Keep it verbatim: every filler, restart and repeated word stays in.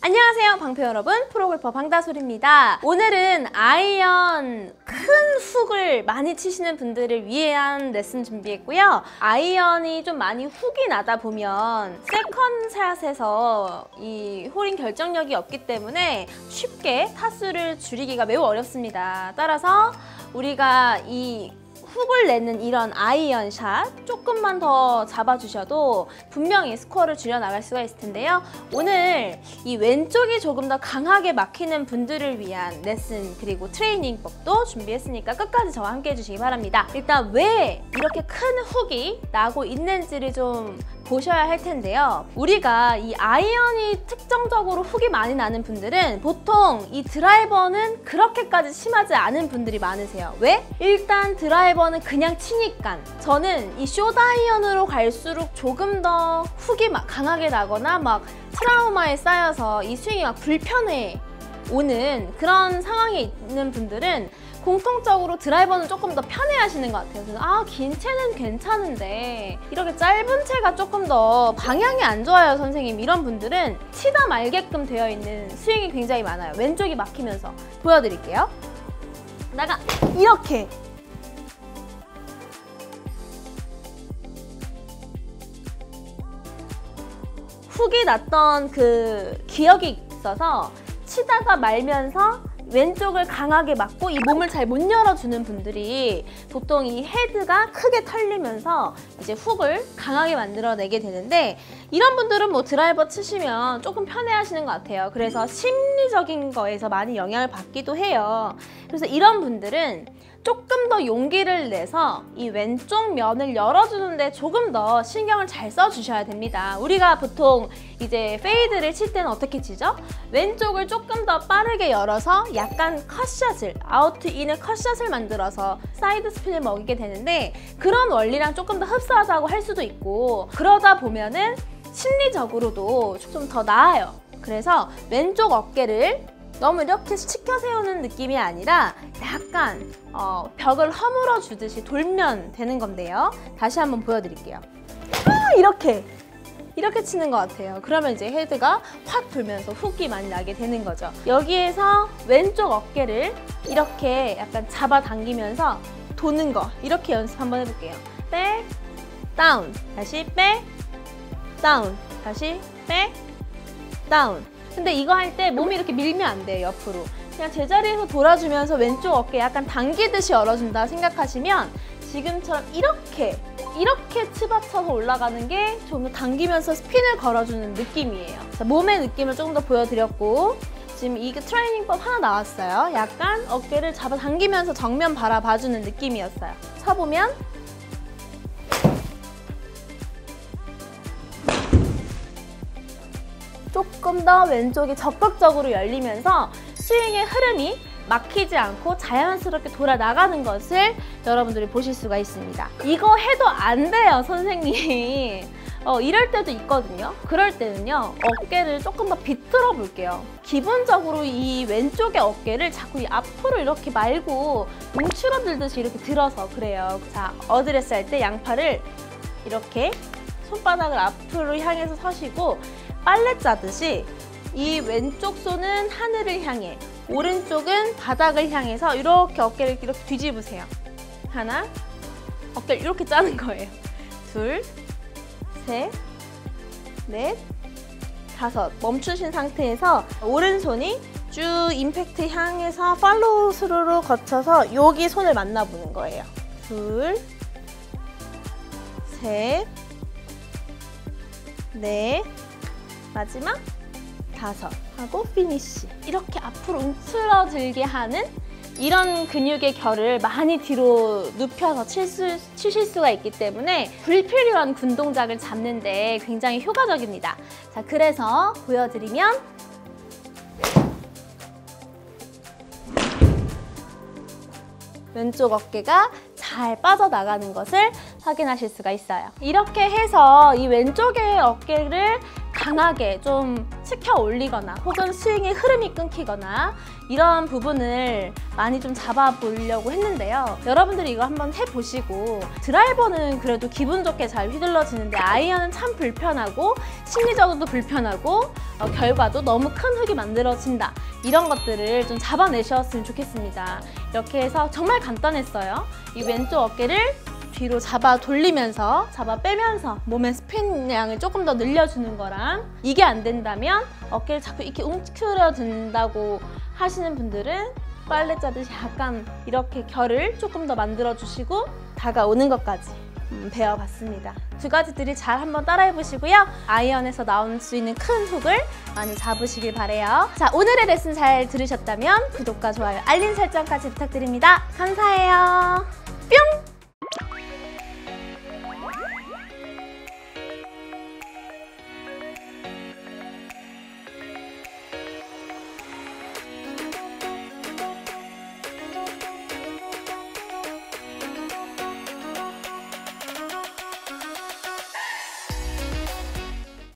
안녕하세요 방패 여러분, 프로골퍼 방다솔입니다. 오늘은 아이언 큰 훅을 많이 치시는 분들을 위한 레슨 준비했고요. 아이언이 좀 많이 훅이 나다 보면 세컨샷에서 이 홀인 결정력이 없기 때문에 쉽게 타수를 줄이기가 매우 어렵습니다. 따라서 우리가 이 훅을 내는 이런 아이언샷 조금만 더 잡아주셔도 분명히 스코어를 줄여나갈 수가 있을 텐데요. 오늘 이 왼쪽이 조금 더 강하게 막히는 분들을 위한 레슨 그리고 트레이닝법도 준비했으니까 끝까지 저와 함께 해주시기 바랍니다. 일단 왜 이렇게 큰 훅이 나고 있는지를 좀 보셔야 할 텐데요. 우리가 이 아이언이 특정적으로 훅이 많이 나는 분들은 보통 이 드라이버는 그렇게까지 심하지 않은 분들이 많으세요. 왜? 일단 드라이버는 그냥 치니까. 저는 이 숏 아이언으로 갈수록 조금 더 훅이 막 강하게 나거나 막 트라우마에 쌓여서 이 스윙이 막 불편해 오는 그런 상황에 있는 분들은 공통적으로 드라이버는 조금 더 편해하시는 것 같아요. 그래서 아, 긴 채는 괜찮은데 이렇게 짧은 채가 조금 더 방향이 안 좋아요 선생님, 이런 분들은 치다 말게끔 되어 있는 스윙이 굉장히 많아요. 왼쪽이 막히면서 보여드릴게요. 나가 이렇게 훅이 났던 그 기억이 있어서 치다가 말면서 왼쪽을 강하게 막고 이 몸을 잘 못 열어주는 분들이 보통 이 헤드가 크게 털리면서 이제 훅을 강하게 만들어내게 되는데, 이런 분들은 뭐 드라이버 치시면 조금 편해하시는 것 같아요. 그래서 심리적인 거에서 많이 영향을 받기도 해요. 그래서 이런 분들은 조금 더 용기를 내서 이 왼쪽 면을 열어주는데 조금 더 신경을 잘 써주셔야 됩니다. 우리가 보통 이제 페이드를 칠 때는 어떻게 치죠? 왼쪽을 조금 더 빠르게 열어서 약간 컷샷을, 아우트 인의 컷샷을 만들어서 사이드 스핀을 먹이게 되는데, 그런 원리랑 조금 더 흡사하다고 할 수도 있고, 그러다 보면은 심리적으로도 좀 더 나아요. 그래서 왼쪽 어깨를 너무 이렇게 치켜 세우는 느낌이 아니라 약간 어, 벽을 허물어 주듯이 돌면 되는 건데요. 다시 한번 보여드릴게요. 아, 이렇게 이렇게 치는 것 같아요. 그러면 이제 헤드가 확 돌면서 훅이 많이 나게 되는 거죠. 여기에서 왼쪽 어깨를 이렇게 약간 잡아당기면서 도는 거, 이렇게 연습 한번 해볼게요. 백, 다운, 다시 백, 다운, 다시 백, 다운. 근데 이거 할 때 몸이 이렇게 밀면 안 돼요, 옆으로. 그냥 제자리에서 돌아주면서 왼쪽 어깨 약간 당기듯이 열어준다 생각하시면 지금처럼 이렇게 이렇게 치받쳐서 올라가는 게 좀 더 당기면서 스핀을 걸어주는 느낌이에요. 자, 몸의 느낌을 조금 더 보여드렸고, 지금 이게 트레이닝법 하나 나왔어요. 약간 어깨를 잡아당기면서 정면 바라봐주는 느낌이었어요. 쳐보면 조금 더 왼쪽이 적극적으로 열리면서 스윙의 흐름이 막히지 않고 자연스럽게 돌아 나가는 것을 여러분들이 보실 수가 있습니다. 이거 해도 안 돼요 선생님. 어, 이럴 때도 있거든요. 그럴 때는요, 어깨를 조금 더 비틀어 볼게요. 기본적으로 이 왼쪽의 어깨를 자꾸 이 앞으로 이렇게 말고 움츠러들듯이 이렇게 들어서 그래요. 자, 어드레스 할 때 양팔을 이렇게 손바닥을 앞으로 향해서 서시고, 빨래 짜듯이 이 왼쪽 손은 하늘을 향해, 오른쪽은 바닥을 향해서 이렇게 어깨를 이렇게 뒤집으세요. 하나, 어깨를 이렇게 짜는 거예요. 둘, 셋, 넷, 다섯. 멈추신 상태에서 오른손이 쭉 임팩트 향해서 팔로우 스루로 거쳐서 여기 손을 만나보는 거예요. 둘, 셋, 넷, 마지막 다섯 하고 피니쉬. 이렇게 앞으로 움츠러들게 하는 이런 근육의 결을 많이 뒤로 눕혀서 칠 수, 치실 수가 있기 때문에 불필요한 군 동작을 잡는 데 굉장히 효과적입니다. 자, 그래서 보여드리면 왼쪽 어깨가 잘 빠져나가는 것을 확인하실 수가 있어요. 이렇게 해서 이 왼쪽의 어깨를 강하게 좀 치켜 올리거나 혹은 스윙의 흐름이 끊기거나 이런 부분을 많이 좀 잡아보려고 했는데요. 여러분들이 이거 한번 해보시고 드라이버는 그래도 기분 좋게 잘 휘둘러지는데 아이언은 참 불편하고 심리적으로도 불편하고 어, 결과도 너무 큰 흙이 만들어진다. 이런 것들을 좀 잡아내셨으면 좋겠습니다. 이렇게 해서 정말 간단했어요. 이 왼쪽 어깨를 뒤로 잡아 돌리면서 잡아 빼면서 몸의 스핀량을 조금 더 늘려주는 거랑 이게 안 된다면 어깨를 자꾸 이렇게 움츠러든다고 하시는 분들은 빨래 짜듯이 약간 이렇게 결을 조금 더 만들어 주시고 다가오는 것까지 음, 배워봤습니다. 두 가지들이 잘 한번 따라해 보시고요. 아이언에서 나올 수 있는 큰 훅을 많이 잡으시길 바래요. 자, 오늘의 레슨 잘 들으셨다면 구독과 좋아요, 알림 설정까지 부탁드립니다. 감사해요.